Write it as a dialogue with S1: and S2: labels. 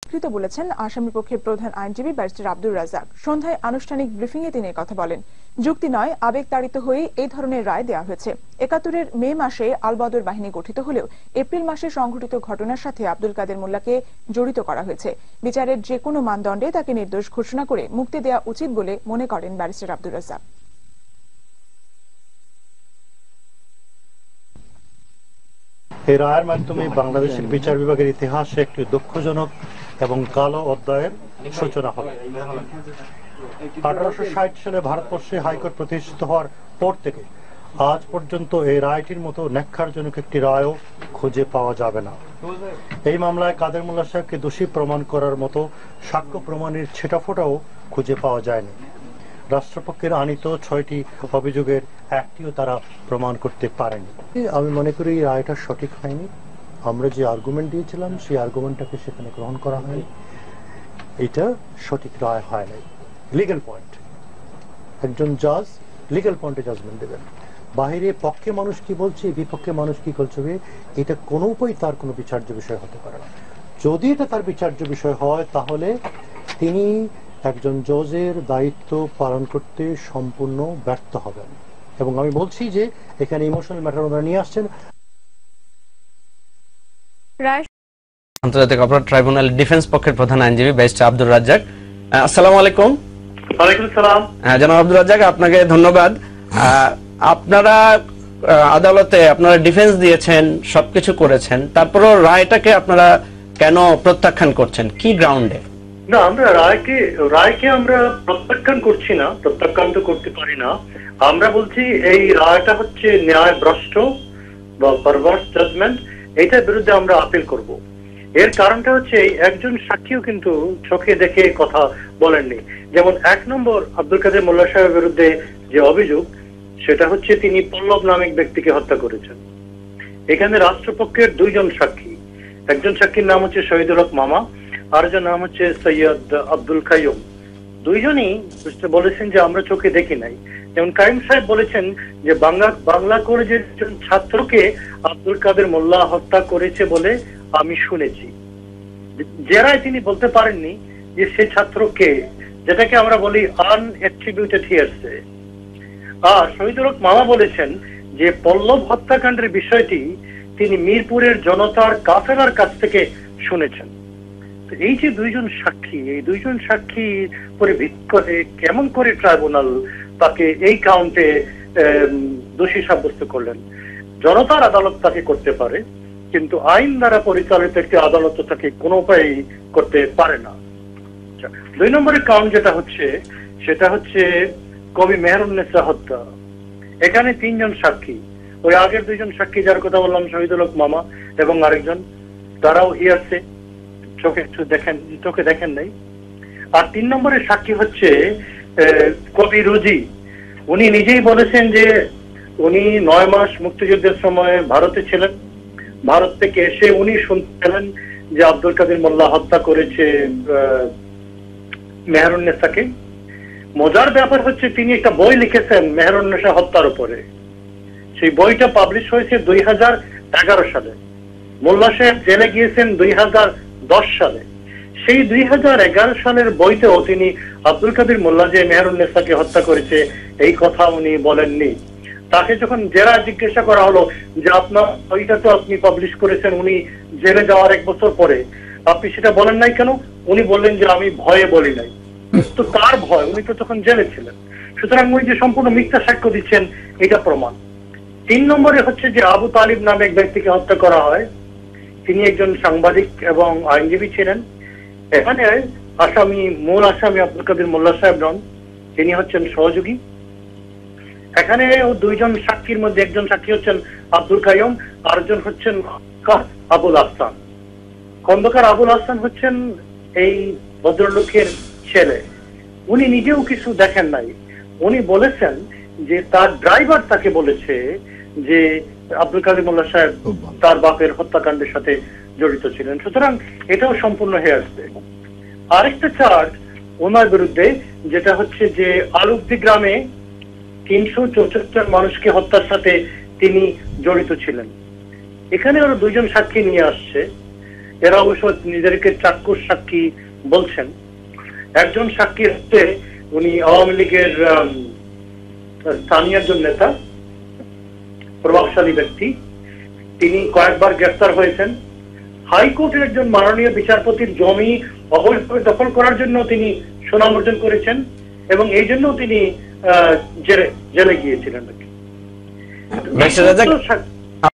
S1: কৃত বলেছেন আসামি পক্ষের প্রধান আইনজীবী ব্যারিস্টার আব্দুর রাজ্জাক। সন্ধ্যায় আনুষ্ঠানিক ব্রিফিংয়ে তিনি কথা বলেন। যুক্তি নয়, আবেগতাড়িত হয়ে এই ধরনের রায় দেওয়া হয়েছে। ৭১-এর মে মাসে আলবদর বাহিনী গঠিত হলেও এপ্রিল মাসে সংঘটিত ঘটনার সাথে আব্দুল কাদের মোল্লাকে জড়িত করা হয়েছে। বিচারের যে কোনো মানদণ্ডে তাকে নির্দোষ ঘোষণা করে মুক্তি দেওয়া উচিত বলে মনে করেন ব্যারিস্টার আব্দুর রাজ্জাক।
S2: এই রায়ের মাধ্যমে বাংলাদেশের বিচার বিভাগের ইতিহাসে একটি দুঃখজনক এবং কালো অধ্যায়ের সূচনা হবে। 1860 সালে ভারতবর্ষে হাইকোর্ট প্রতিষ্ঠিত হওয়ার পর থেকে আজ পর্যন্ত এই রায়টির মতো ন্যাক্কারজনক একটি রায়ও খুঁজে পাওয়া যাবে না। এই মামলায় কাদের মোল্লা সাহেবকে দোষী প্রমাণ করার মতো সাক্ষ্য প্রমাণের ছেটাফোটাও খুঁজে পাওয়া যায়নি। রাষ্ট্রপক্ষের আনিত 6টি অভিযোগের একটিও তারা প্রমাণ করতে পারেনি। আমি মনে করি এই রায়টা সঠিক হয়নি। আমরা যে আর্গুমেন্ট দিয়েছিলাম সেই আর্গুমেন্টটাকে সেখানে গ্রহণ করা হয়নি। এটা সঠিক রায় হয় নাই। লিগ্যাল পয়েন্ট, একজন জাজ লিগ্যাল পয়েন্টে জাজমেন্ট দেবেন। বাহিরে পক্ষে মানুষ কি বলছে, বিপক্ষে মানুষ কি বলছে, এটা কোনো উপায় তার কোনো বিচার্য বিষয় হতে পারে না। যদি এটা তার বিচার্য বিষয় হয় তাহলে তিনি একজন জজের দায়িত্ব পালন করতে সম্পূর্ণ ব্যর্থ হবেন। এবং আমি বলছি যে এখানে ইমোশনাল ম্যাটার ওনারা নিয়ে আসছেন।
S3: আন্তর্জাতিক অপরাধ ট্রাইব্যুনাল ডিফেন্স পক্ষের প্রধান আইনজীবী ব্যারিস্টার আব্দুর রাজ্জাক। আসসালামু আলাইকুম।
S4: ওয়ালাইকুম আসসালাম।
S3: জনাব আব্দুর রাজ্জাক, আপনাকে ধন্যবাদ। আপনারা আদালতে আপনারা ডিফেন্স দিয়েছেন, সবকিছু করেছেন, তারপরও রায়টাকে আপনারা কেন প্রত্যাখ্যান করছেন, কি গ্রাউন্ডে?
S4: না, আমরা রায়কে আমরা প্রত্যাখ্যান করছি না, প্রত্যাখ্যান তো করতে পারি না। আমরা বলছি এই রায়টা হচ্ছে ন্যায় ভ্রষ্ট বা পারভার্স জাজমেন্ট, এইটার বিরুদ্ধে আমরা আপিল করব। এর কারণটা হচ্ছে একজন সাক্ষীও কিন্তু চোখে দেখে কথা বলেননি। যেমন 1 নম্বর আব্দুল কাদের মোল্লা সাহেবের বিরুদ্ধে যে অভিযোগ, সেটা হচ্ছে তিনি পল্লব নামক ব্যক্তিকে হত্যা করেছেন। এখানে রাষ্ট্রপক্ষের 2 জন সাক্ষী, একজন সাক্ষীর নাম হচ্ছে শহীদুল হক মামা, আরেকজন নাম হচ্ছে সৈয়দ আব্দুল কাইয়ুম। 2 জনই বলেছেন যে আমরা চোখে দেখি নাই। যেমন কাইম সাহেব বলেছেন যে বাংলা কলেজের একজন ছাত্রকে আব্দুল কাদের মোল্লা হত্যা করেছে বলে আমি শুনেছি। জেরায় তিনি বলতে পারেননি যে সে ছাত্রকে, যেটাকে আমরা বলি আনএট্রিবিউটেড হিয়ারসে। আর শহীদুল হক মামা বলেছেন যে পল্লব হত্যাকাণ্ডের বিষয়টি তিনি মিরপুরের জনতার কাফেলার কাছ থেকে শুনেছেন। এই যে 2 জন সাক্ষী, এই 2 জন সাক্ষীর উপরে ভিত্তি করে কেমন করে ট্রাইব্যুনাল তাকে এই কাউন্টে দোষী সাব্যস্ত করলেন? জনতার আদালত তাকে করতে পারে, কিন্তু আইন দ্বারা পরিচালিত একটি আদালত তাকে কোনো উপায় করতে পারে না। 2 নম্বরের কাউন্ট যেটা হচ্ছে, সেটা হচ্ছে কবি মেহেরুন্নেসা হত্যা। এখানে 3 জন সাক্ষী, ওই আগের 2 জন সাক্ষী যার কথা বললাম শহীদুল হক মামা এবং আরেকজন, তারাও হিয়ারসে, চোখে দেখেন নাই। আর 3 নম্বরের সাক্ষী হচ্ছে কবি রুজি। উনি নিজেই বলেছেন যে উনি 9 মাস মুক্তিযুদ্ধের সময় ভারতে ছিলেন। ভারত থেকে এসে উনি শুনতেন যে আব্দুল কাদের মোল্লা হত্যা করেছে মেহেরুন্নেসাকে। মজার ব্যাপার হচ্ছে তিনি একটা বই লিখেছেন মেহেরুন্নেসা হত্যার উপরে। সেই বইটা পাবলিশ হয়েছে 2011 সালে। মোল্লা সাহেব জেলে গিয়েছেন 2010 সালে। সেই 2011 সালের বইতেও তিনি আব্দুল কাদের মোল্লা যে মেহেরুন্নেসাকে হত্যা করেছে এই কথা উনি বলেননি। তাকে যখন জেরা জিজ্ঞাসা করা হলো যে আপনার বইটা তো আপনি পাবলিশ করেছেন উনি জেলে যাওয়ার 1 বছর পরে, আপনি সেটা বলেন নাই কেন? উনি বললেন যে আমি ভয়ে বলি নাই। তো কার ভয়? উনি তো তখন জেলে ছিলেন। সুতরাং উনি যে সম্পূর্ণ মিথ্যা সাক্ষ্য দিচ্ছেন এটা প্রমাণ। 3 নম্বরে হচ্ছে যে আবু তালিব নামে এক ব্যক্তিকে হত্যা করা হয়। তিনি একজন সাংবাদিক এবং আইনজীবী ছিলেন। এখানে মূল আসামি আব্দুল কাদের মোল্লা সাহেব নন, তিনি হচ্ছেন সহযোগী। এখানে 2 জন সাক্ষীর মধ্যে একজন সাক্ষী হচ্ছেন আব্দুল কাইয়ুম, আরেকজন হচ্ছেন আবুল আহসান। খন্দকার আবুল আহসান হচ্ছেন এই ভদ্রলোকের ছেলে। উনি নিজেও কিছু দেখেন নাই। উনি বলেছেন যে তার ড্রাইভার তাকে বলেছে যে আব্দুল কাদের মোল্লা সাহেব তার বাপের হত্যাকাণ্ডের সাথে জড়িত ছিলেন। সুতরাং এটাও সম্পূর্ণ হয়ে আসবে। আরেকটা চার্জ ওনার বিরুদ্ধে, যেটা হচ্ছে যে আলুকদি গ্রামে 374 মানুষকে হত্যার সাথে তিনি জড়িত ছিলেন। এখানে ওরা 2 জন সাক্ষী নিয়ে আসছে। এরা অবশ্য নিজেদেরকে চাক্ষুষ সাক্ষী বলছেন। একজন সাক্ষী হচ্ছে উনি আওয়ামী লীগের স্থানীয় একজন নেতা, প্রভাবশালী ব্যক্তি। তিনি কয়েকবার গ্রেফতার হয়েছেন। হাইকোর্টের একজন মাননীয় বিচারপতির জমি অবৈধভাবে দখল করার জন্য তিনি সুনাম অর্জন করেছেন এবং এই জন্য তিনি জেলে গিয়েছিলেন।